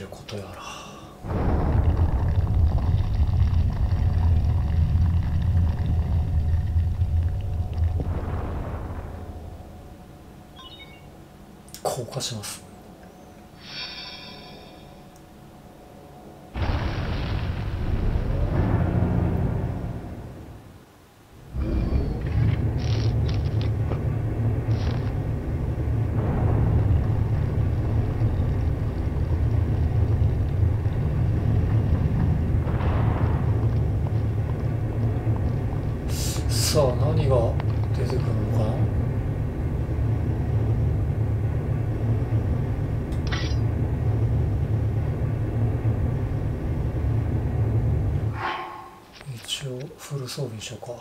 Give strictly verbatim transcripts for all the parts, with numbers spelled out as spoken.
ることやら。降下します。さあ何が出てくるのかな。一応フル装備にしようか。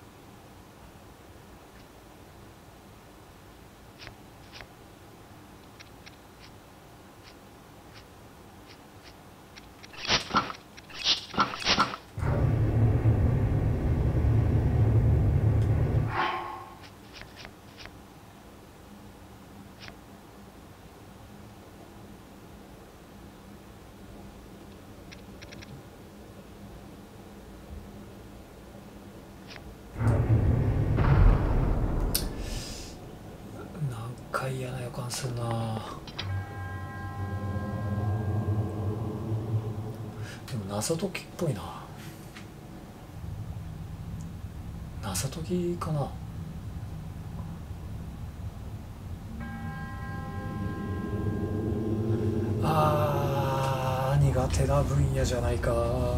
嫌な予感するな。でも謎解きっぽいな。謎解きかな。あー、苦手な分野じゃないか。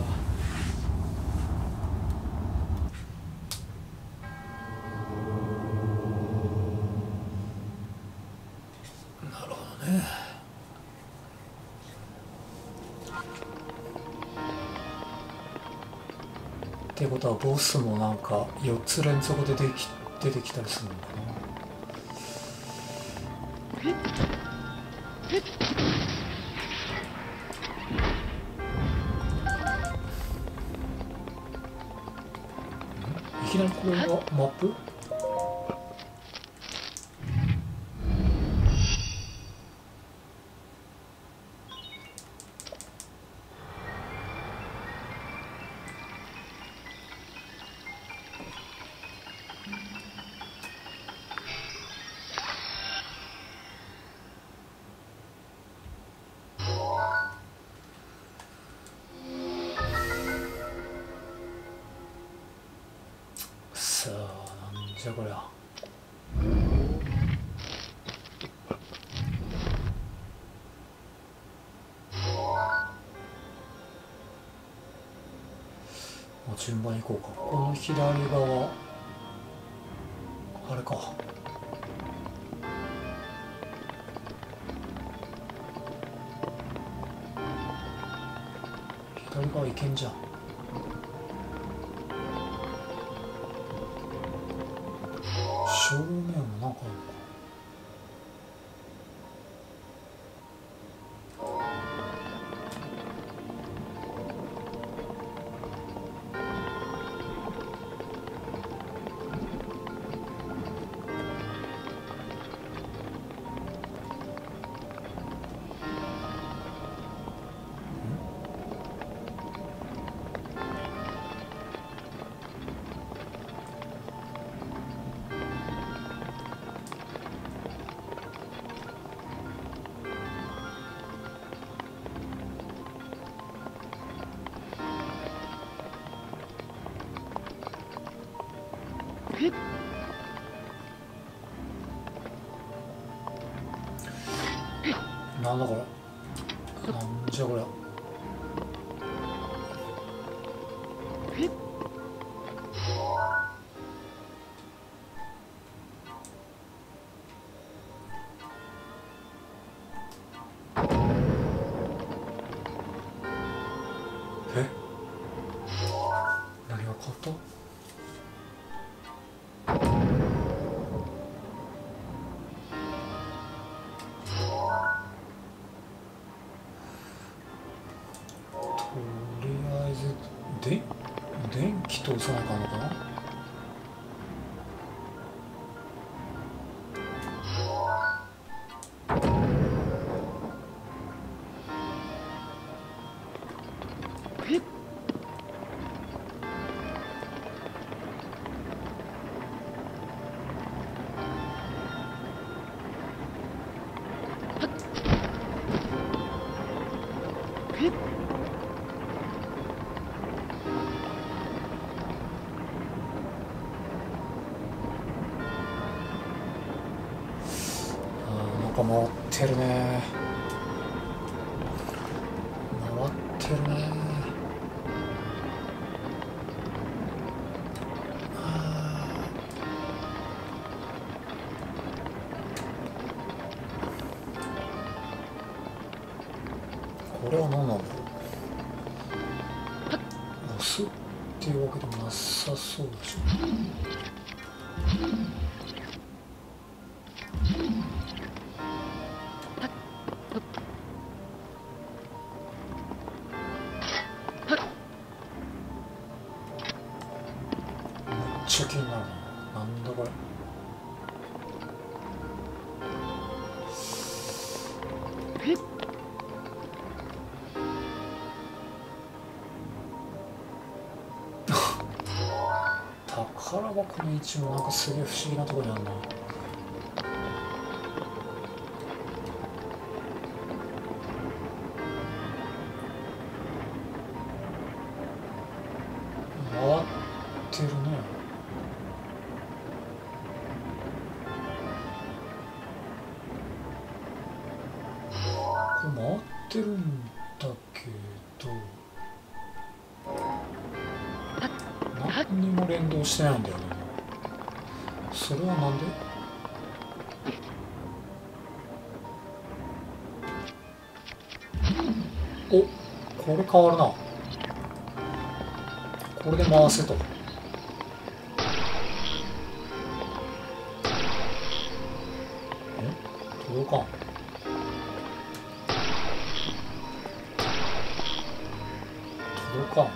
ってことはボスもなんかよっつ連続ででき出てきたりするのかな。いきなりこれがマップ？さあなんじゃこりゃ。もう順番に行こうか。この左側あれか。左側行けんじゃん。正面もなんかあるのか。なんだこれ。なんじゃこりゃ。え？何が変わった？とりあえずで電気通さなあかんのかな。 回ってるね回ってるね。これは何なんだろう。押すっていうわけでもなさそうでしょ。めっちゃ気になるな。なんだこれ。宝箱の位置もなんかすげえ不思議なところにあるな。回ってるね。これ回ってるんだけど何にも連動してないんだよね。それはなんで？お、これ変わるな。これで回せと。え？届かん。届かん。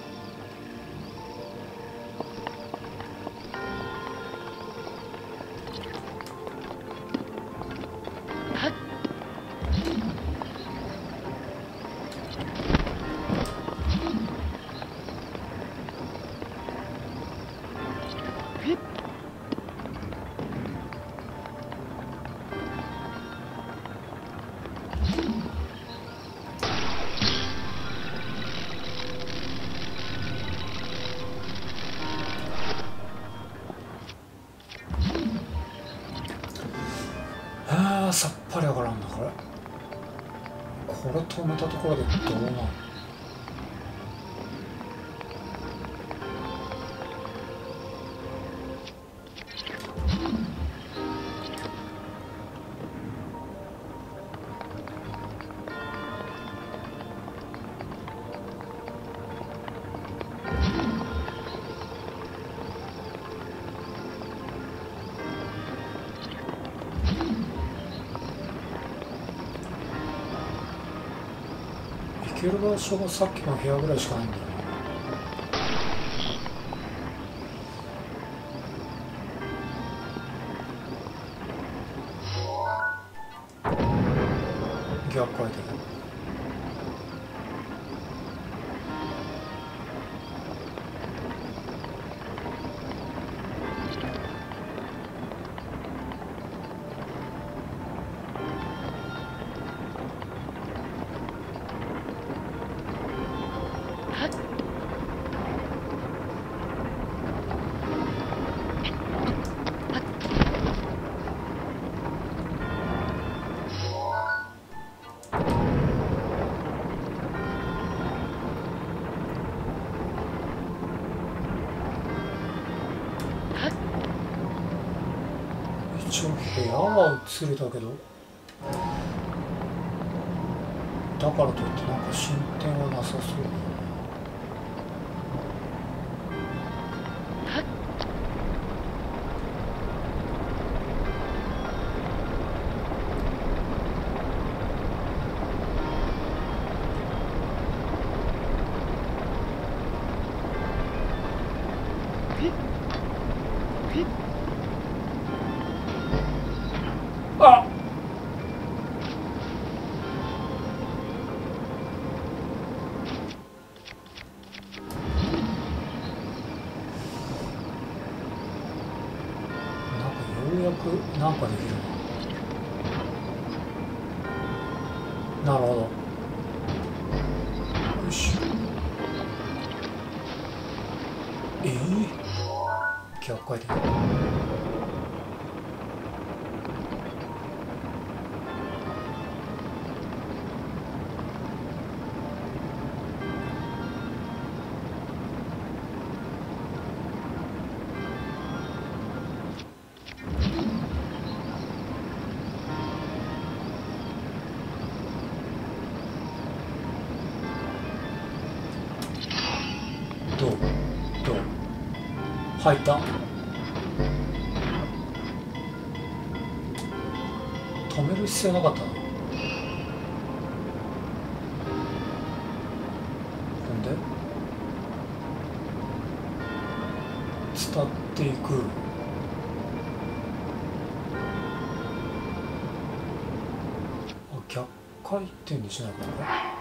あー、さっぱりわからんな。これこれ止めたところでどうなん？行ける場所がさっきの部屋ぐらいしかないんだよな。逆回転。一応部屋は映れたけど、だからといってなんか進展はなさそうだよね。あっ、 悪なんかできるな。なるほど。よし。ええー、逆回転。どうどう入った。止める必要なかったな。ほんで伝っていく。あ、逆回転にしないかな。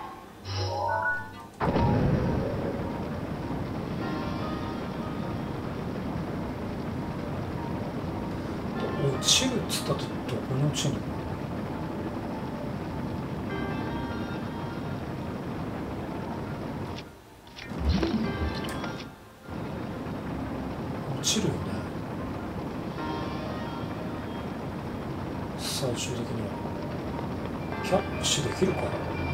落ちるっつったってどこに落ちるの。落ちるよね最終的には。キャッチできるか。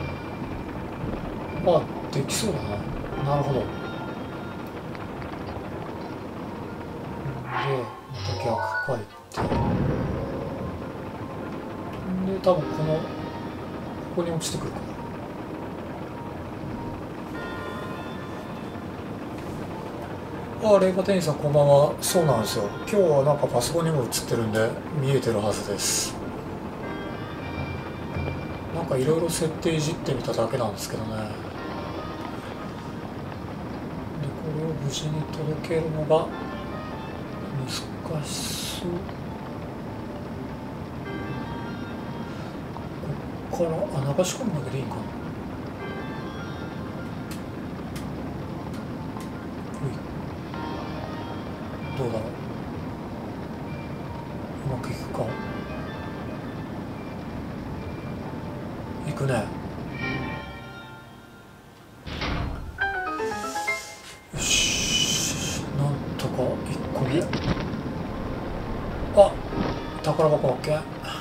あ、できそうだな。なるほど。でまた逆回転で、多分このここに落ちてくるかな。あ、レイバー店員さんこんばんは。そうなんですよ、今日はなんかパソコンにも映ってるんで見えてるはずです。なんかいろいろ設定いじってみただけなんですけどね。でこれを無事に届けるのが難しそう。こっからあ流し込むだけでいいんかな。どうだろう、うまくいくか。いくね。よし、なんとかいっこめ。あ、宝箱 OK。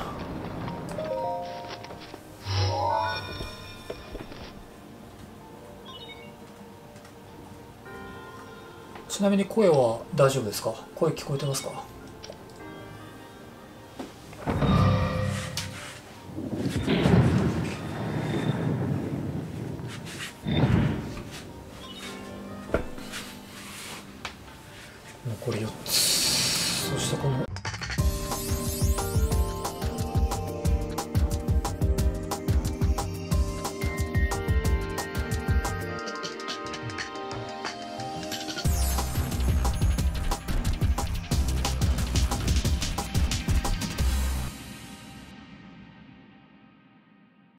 ちなみに声は大丈夫ですか。声聞こえてますか。残りよっつ。そしてこの